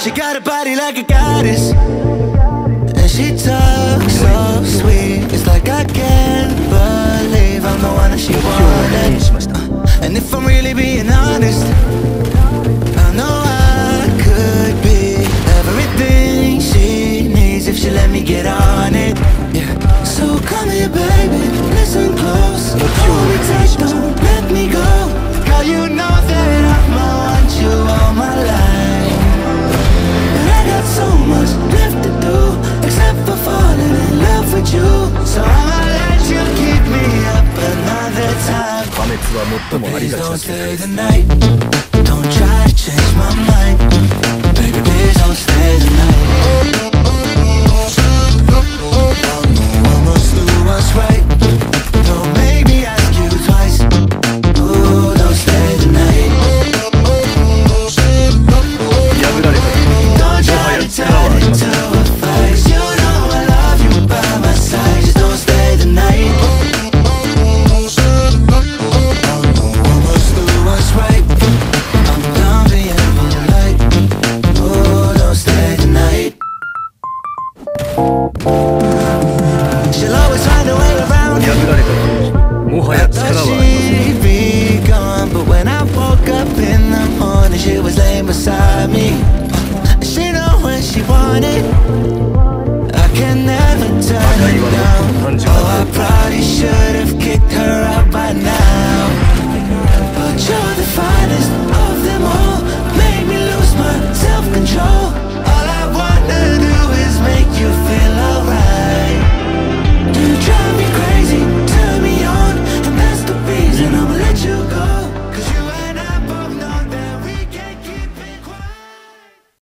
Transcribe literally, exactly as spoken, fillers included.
She got a body like a goddess, and she talks so sweet. It's like I can't believe I'm the one that she wanted. And if I'm really being honest, I know I could be everything she needs if she let me get on it. Yeah. So come here, baby, listen close. Hold me tight, don't let me go. Girl, you know that I'ma want you all my life. But I got so much left to do, except for falling in love with you. So I'ma let you keep me up another time. Please don't stay the night. Don't try to change my mind. Baby, please don't stay the night.